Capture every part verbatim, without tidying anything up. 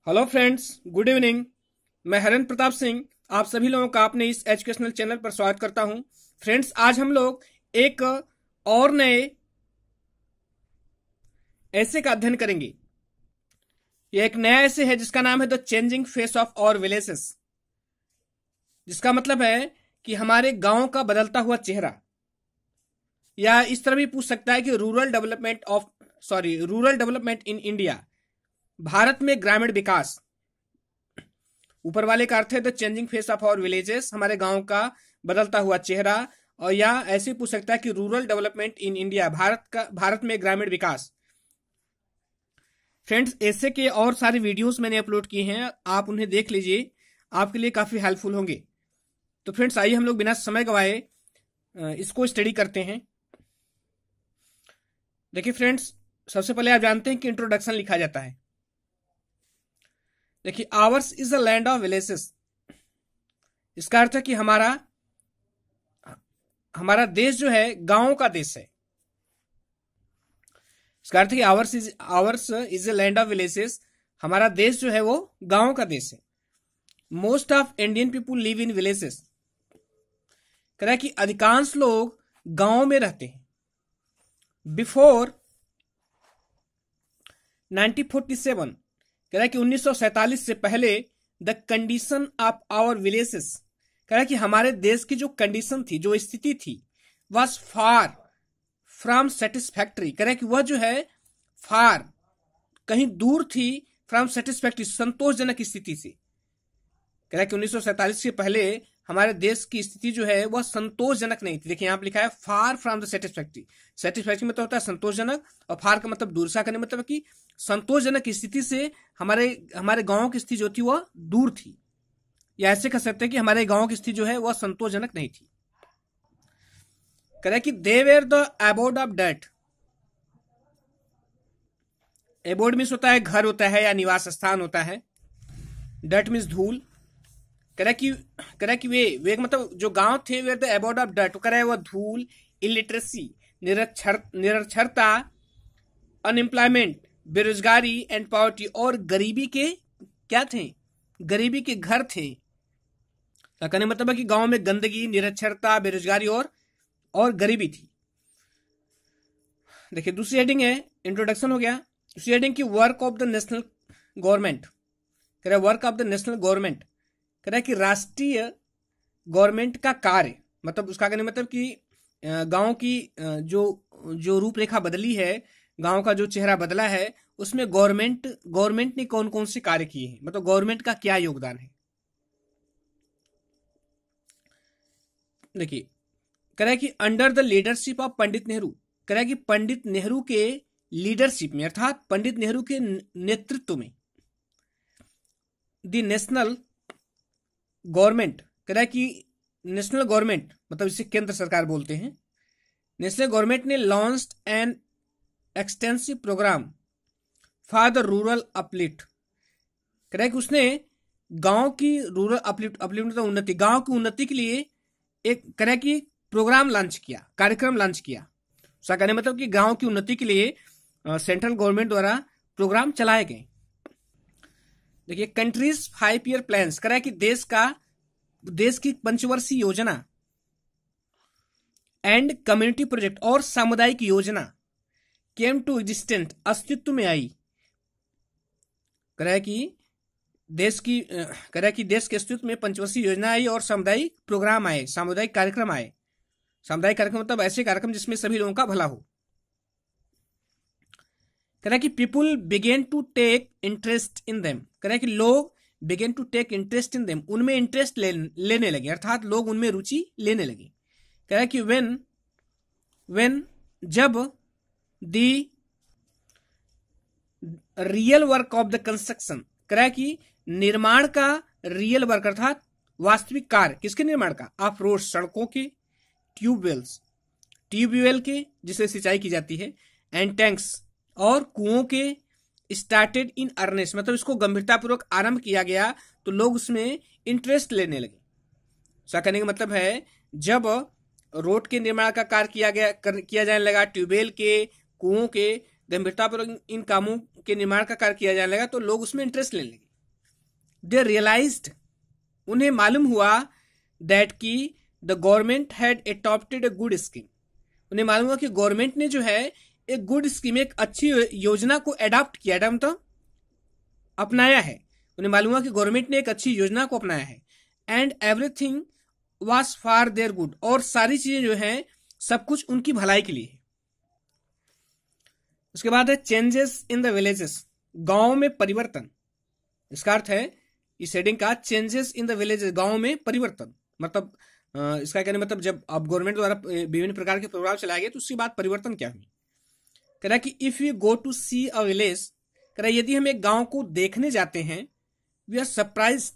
Hello friends, good evening. मैं हरेंद्र प्रताप सिंह आप सभी लोगों का अपने इस एजुकेशनल चैनल पर स्वागत करता हूं। फ्रेंड्स, आज हम लोग एक और नए ऐसे का अध्ययन करेंगे। यह एक नया ऐसे है जिसका नाम है the changing face of our villages, जिसका मतलब है कि हमारे गांव का बदलता हुआ चेहरा, या इस तरह भी पूछ सकता है कि rural development of sorry rural development in India, Bharat में ग्रामीण विकास। ऊपर वाले का अर्थ है the changing face of our villages, हमारे गांव का बदलता हुआ चेहरा, और या ऐसे पूछ सकता है कि rural development in India, Bharat का भारत में ग्रामीण विकास। फ्रेंड्स, ऐसे के और सारे वीडियोस मैंने अपलोड किए हैं, आप उन्हें देख लीजिए, आपके लिए काफी हेल्पफुल होंगे। तो फ्रेंड्स, आइए हम लोग बिना समय गवाए इसको स्टडी करते हैं। देखिए फ्रेंड्स, सबसे पहले आप जानते हैं कि इंट्रोडक्शन लिखा जाता है। देखिए, ours is a land of villages, इसका अर्थ है कि हमारा हमारा देश जो है गांवों का देश है। इसका अर्थ है कि ours is ours is a land of villages, हमारा देश जो है वो गांवों का देश है। Most of Indian people live in villages, कह रहा है कि अधिकांश लोग गांवों में रहते हैं। बिफोर नाइनटीन फोर्टी सेवन, कह रहा है कि उन्नीस सौ सैतालीस से पहले the condition of our villages, कह रहा है कि हमारे देश की जो कंडीशन थी, जो स्थिति थी, वॉज फार फ्रॉम सेटिस्फैक्ट्री, कह रहा है कि वह जो है फार, कहीं दूर थी, फ्रॉम सेटिस्फैक्ट्री, संतोषजनक स्थिति से। कह रहा है कि उन्नीस सौ सैतालीस से पहले हमारे देश की स्थिति जो है वह संतोषजनक नहीं थी। देखिए यहाँ पे लिखा है far from the satisfactory. Satisfactory मतलब होता है संतोषजनक, और फार का मतलब दूर सा करने मतलब कि संतोषजनक स्थिति से हमारे हमारे गांव की स्थिति जो थी वह दूर थी, या ऐसे कह सकते हैं कि हमारे गांव की स्थिति जो है वह संतोषजनक नहीं थी। कह रहा है कि they were the abode of dirt. Abode means होता है घर होता है या निवास स्थान होता है, डर्ट मीन्स धूल। कह रहा कि कह रहा कि वे वे मतलब जो गांव थे, were the abode of dirt, कह रहा है वह धूल, इलिटरेसी, निरक्षर निरक्षरता, अनएम्प्लॉयमेंट, बेरोजगारी एंड पॉवर्टी, और गरीबी के क्या थे, गरीबी के घर थे। कहने मतलब है कि गांव में गंदगी, निरक्षरता, बेरोजगारी और और गरीबी थी। देखिए दूसरी हेडिंग है, इंट्रोडक्शन हो गया। दूसरी हेडिंग की work of the national government, कह रहा है work of the national government, कह रहा है कि राष्ट्रीय गवर्नमेंट का कार्य, मतलब उसका कहने मतलब कि गांव की जो जो रूपरेखा बदली है, गांव का जो चेहरा बदला है, उसमें गवर्नमेंट गवर्नमेंट ने कौन कौन से कार्य किए हैं, मतलब गवर्नमेंट का क्या योगदान है। देखिए कह रहा है कि under the leadership of Pandit Nehru, कह रहा है कि पंडित नेहरू के लीडरशिप में, अर्थात पंडित नेहरू के नेतृत्व में, द नेशनल गवर्नमेंट, कह रहा है कि नेशनल गवर्नमेंट मतलब इसे केंद्र सरकार बोलते हैं, नेशनल गवर्नमेंट ने launched an extensive programme for the rural uplift, कह रहा है कि उसने गांव की रूरल अपलिफ्ट अपलिफ्ट मतलब उन्नति, गांव की उन्नति के लिए एक कह रहा है कि प्रोग्राम लॉन्च किया, कार्यक्रम लॉन्च किया। उसका कहने मतलब कि गांव की उन्नति के लिए सेंट्रल गवर्नमेंट द्वारा प्रोग्राम चलाए गए। देखिए कंट्रीज फाइव ईयर प्लान्स, कह रहा है कि देश का देश की पंचवर्षीय योजना एंड कम्युनिटी प्रोजेक्ट, और सामुदायिक योजना, केम टू एग्जिस्टेंट, अस्तित्व में आई। कह रहा है कि देश की कह रहा है कि देश के अस्तित्व में पंचवर्षीय योजना आई और सामुदायिक प्रोग्राम आए, सामुदायिक कार्यक्रम आए। सामुदायिक कार्यक्रम मतलब ऐसे कार्यक्रम जिसमें सभी लोगों का भला हो। कह रहा है कि people began to take interest in them, कह रहा है कि लोग began to take interest in them, उनमें इंटरेस्ट ले, लेने लगे, अर्थात लोग उनमें रुचि लेने लगे। कह रहा है कि व्हेन व्हेन जब the real work of the construction, कह रहा है कि निर्माण का रियल वर्क अर्थात वास्तविक कार्य, किसके निर्माण का, ऑफ रोड, सड़कों के, ट्यूबवेल्स, ट्यूबवेल के जिससे सिंचाई की जाती है, एंड टैंक्स, और कुओं के, स्टार्टेड इन अर्नेस्ट, मतलब इसको गंभीरतापूर्वक आरंभ किया गया तो लोग उसमें इंटरेस्ट लेने लगे। ऐसा कहने का मतलब है जब रोड के निर्माण का कार्य किया गया कर, किया जाने लगा, ट्यूबवेल के, कुओं के, गंभीरतापूर्वक इन कामों के निर्माण का कार्य किया जाने लगा तो लोग उसमें इंटरेस्ट लेने लगे। दे रियलाइज्ड, उन्हें मालूम हुआ दैट की the government had adopted a good scheme, उन्हें मालूम हुआ कि गवर्नमेंट ने जो है एक गुड स्कीम, एक अच्छी योजना को एडॉप्ट किया, एडॉप्ट तो अपनाया है। उन्हें मालूम हुआ कि गवर्नमेंट ने एक अच्छी योजना को अपनाया है। And everything was for their good, और सारी चीजें जो है सब कुछ उनकी भलाई के लिए है। उसके बाद है चेंजेस इन द विलेजेस, गांव में परिवर्तन। इसका अर्थ है इस हेडिंग का, चेंजेस इन द विलेजेस, गांव में परिवर्तन। मतलब इसका कहने मतलब जब अब गवर्नमेंट द्वारा विभिन्न प्रकार के प्रोग्राम चलाए गए तो उसके बाद परिवर्तन क्या हुई। कह रहा है कि if you go to see a village, कह रहा है यदि हम एक गांव को देखने जाते हैं, we are surprised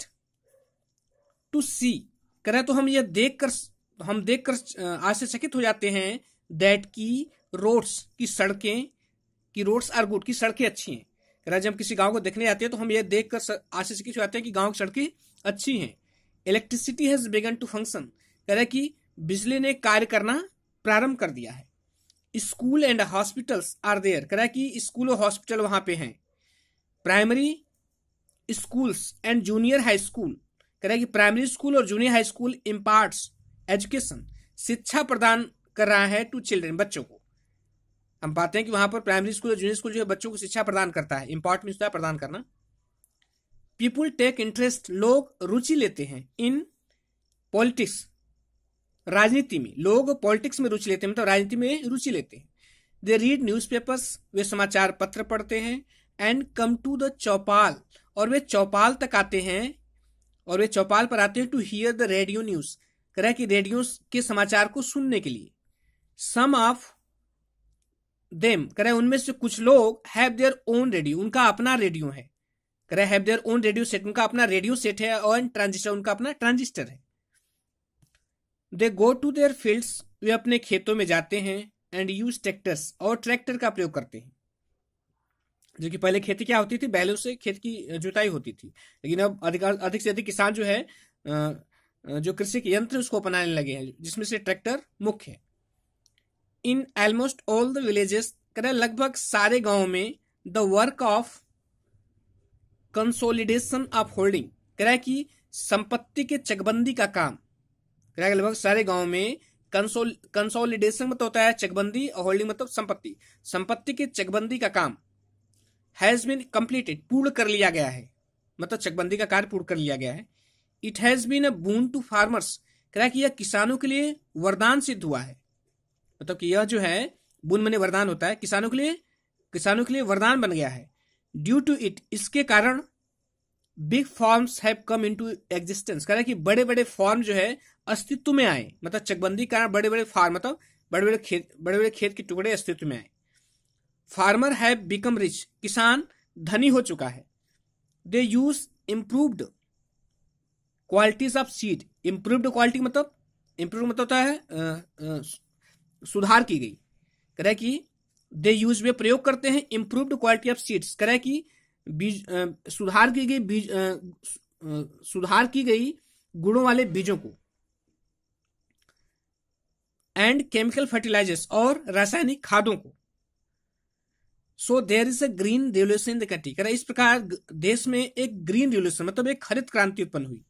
to see, कह रहा है तो हम यह देखकर हम देखकर आश्चर्यचकित हो जाते हैं दैट की रोड्स, की सड़कें, की रोड्स आर गुड, की सड़कें अच्छी हैं। कह रहा है जब हम किसी गांव को देखने जाते हैं तो हम यह देखकर आश्चर्यचकित हो जाते हैं कि गांव की सड़कें अच्छी हैं। Electricity has begun to function, कह रहा है कि बिजली ने कार्य करना प्रारंभ कर दिया है। School and hospitals are there, कह रहा है कि स्कूल और हॉस्पिटल वहां पे हैं। Primary schools and junior high school, कह रहा है कि प्राइमरी स्कूल और junior high school imparts education, शिक्षा प्रदान कर रहा है टू चिल्ड्रन, बच्चों को। हम पाते हैं कि वहां पर प्राइमरी स्कूल और जूनियर स्कूल जो है बच्चों को शिक्षा प्रदान करता है। इम्पार्ट मीन्स होता है प्रदान करना। पीपुल टेक इंटरेस्ट, लोग रुचि लेते हैं। इन पॉलिटिक्स, राजनीति में, लोग पॉलिटिक्स में रुचि लेते हैं, मतलब राजनीति में रुचि लेते हैं। दे रीड न्यूज़पेपर्स, वे समाचार पत्र पढ़ते हैं। And come to the chaupal, और वे चौपाल तक आते हैं, और वे चौपाल पर आते हैं to hear the radio news, कह रहा है कि रेडियो के समाचार को सुनने के लिए। सम ऑफ देम, कह रहा है उनमें से कुछ लोग हैव देयर ओन रेडियो, उनका अपना रेडियो है। कह रहा है have their own radio set, उनका अपना रेडियो सेट है, और ट्रांजिस्टर, उनका अपना ट्रांजिस्टर है। They go to their fields, वे अपने खेतों में जाते हैं। एंड यूज ट्रैक्टर्स, और ट्रैक्टर का प्रयोग करते हैं। जो कि पहले खेती क्या होती थी, बैलों से खेत की जुताई होती थी, लेकिन अब अधिक अधिक से अधिक किसान जो है जो कृषि के यंत्र उसको अपनाने लगे हैं, जिसमें से ट्रैक्टर मुख्य है। In almost all the villages, कह रहा है लगभग सारे गांवों में, the work of consolidation of holding, कह रहा है कि संपत्ति के चकबंदी का काम, कह रहा है लगभग सारे गांवों में कंसोल कंसोलिडेशन मतलब होता है चकबंदी, और होल्डिंग मतलब संपत्ति, संपत्ति के चकबंदी का काम हैज बीन कंप्लीटेड, पूर्ण कर लिया गया है, मतलब चकबंदी का कार्य पूर्ण कर लिया गया है। It has been a boon to farmers, कह रहा है कि यह किसानों के लिए वरदान सिद्ध हुआ है, मतलब कि यह जो है बून मने वरदान होता है, किसानों के लिए किसानों के लिए वरदान बन गया है। ड्यू टू इट, इसके कारण big farms have come into existence, कह रहा है कि बड़े बड़े फार्म जो है अस्तित्व में आए, मतलब चकबंदी के कारण बड़े बड़े फार्म, मतलब बड़े बड़े खेत बड़े बड़े खेत के टुकड़े अस्तित्व में आए। फार्मर हैव बिकम रिच, किसान धनी हो चुका है। They use improved qualities of seed, improved quality मतलब इम्प्रूव मतलब होता है आ, आ, सुधार की गई, कह रहा है कि दे यूज वे प्रयोग करते हैं इम्प्रूव्ड क्वालिटी ऑफ सीड्स, कह रहा है कि बीज सुधार की गई बीज सुधार की गई गुणों वाले बीजों को। एंड केमिकल फर्टिलाइजर्स, और रासायनिक खादों को। So there is a green revolution in the country, कह रहा है इस प्रकार देश में एक ग्रीन रिवोल्यूशन मतलब एक हरित क्रांति उत्पन्न हुई।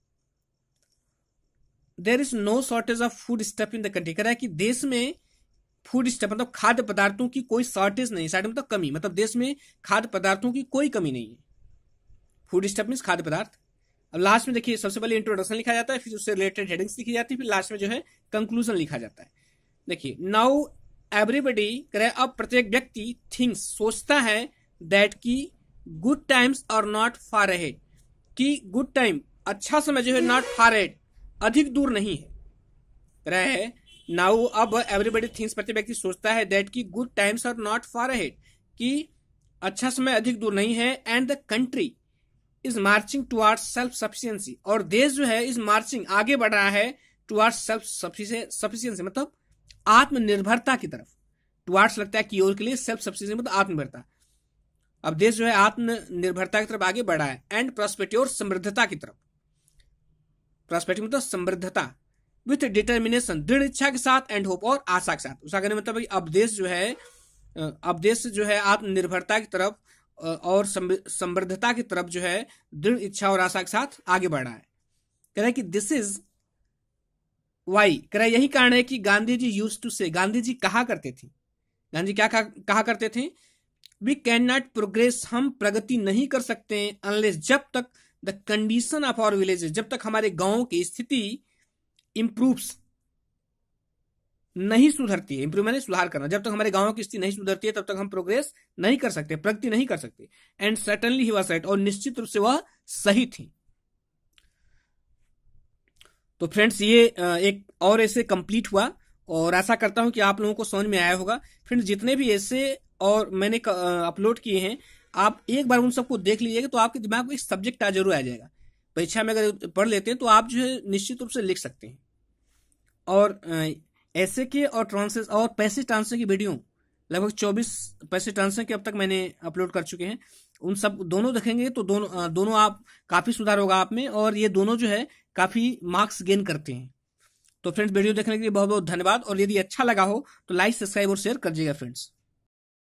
There is no shortage of foodstuff in the country, कह रहा है कि देश में फूड स्टफ मतलब खाद्य पदार्थों की कोई शॉर्टेज नहीं, शॉर्टेज मतलब कमी, मतलब देश में खाद्य पदार्थों की कोई कमी नहीं है। फूड स्टफ मीन्स खाद्य पदार्थ। अब लास्ट में देखिए सबसे पहले इंट्रोडक्शन लिखा जाता है, फिर उससे रिलेटेड हेडिंग्स लिखी जाती है, फिर लास्ट में जो है कंक्लूजन लिखा जाता है। देखिए नाउ एवरीबडी, कह रहे अब प्रत्येक व्यक्ति थिंक्स सोचता है दैट की good times are not far ahead, कि गुड टाइम अच्छा समय जो है नॉट फार अहेड अधिक दूर नहीं है। कह रहा है नाउ अब एवरीबडी थिंक्स प्रत्येक व्यक्ति सोचता है दैट की good times are not far ahead, कि अच्छा समय अधिक दूर नहीं है। And the country is marching towards self sufficiency, और देश जो है इज मार्चिंग आगे बढ़ रहा है टुवार्ड्स सेल्फ सफिशिएंसी मतलब आत्मनिर्भरता की तरफ। टुवार्ड्स लगता है की ओर के लिए, सेल्फ सफिशिएंसी मतलब आत्मनिर्भरता। अब देश जो है आत्मनिर्भरता की तरफ आगे बढ़ा है। एंड प्रॉस्पेरिटी और समृद्धता की तरफ, प्रॉस्पेरिटी मतलब समृद्धता, विथ डिटर्मिनेशन दृढ़ इच्छा के साथ, एंड होप और आशा के साथ। उसका कहने मतलब अब देश जो है अब देश जो है आत्मनिर्भरता की तरफ और समृद्धता की तरफ जो है दृढ़ इच्छा और आशा के साथ आगे बढ़ रहा है। कह रहा है कि दिस इज वाई, कह रहा है यही कारण है कि गांधी जी यूज्ड टू से, गांधी जी कहा करते थे, गांधी क्या कहा, कहा करते थे, वी कैन नॉट प्रोग्रेस, हम प्रगति नहीं कर सकते अनलेस, जब तक the condition of our villages, जब तक हमारे गांवों की स्थिति इंप्रूव्स, नहीं सुधरती है, इंप्रूव मैंने सुधार करना, जब तक हमारे गांवों की स्थिति नहीं सुधरती है तब तक हम प्रोग्रेस नहीं कर सकते, प्रगति नहीं कर सकते। And certainly he was right, और निश्चित रूप से वह सही थी। तो फ्रेंड्स ये एक और ऐसे कंप्लीट हुआ और आशा करता हूं कि आप लोगों को समझ में आया होगा। फ्रेंड्स जितने भी ऐसे और मैंने अपलोड किए हैं आप एक बार उन सबको देख लीजिएगा तो आपके दिमाग में एक सब्जेक्ट आ जरूर आ जाएगा। परीक्षा में अगर पढ़ लेते हैं तो आप जो है निश्चित रूप से लिख सकते हैं। और ऐसे के और ट्रांसलेशन और पैसेज ट्रांसलेशन की वीडियो लगभग चौबीस पैसेज ट्रांसलेशन के अब तक मैंने अपलोड कर चुके हैं, उन सब दोनों देखेंगे तो दोनों दोनों आप काफी सुधार होगा आप में, और ये दोनों जो है काफी मार्क्स गेन करते हैं। तो फ्रेंड्स वीडियो देखने के लिए बहुत बहुत धन्यवाद, और यदि अच्छा लगा हो तो लाइक सब्सक्राइब और शेयर कर दीजिएगा फ्रेंड्स।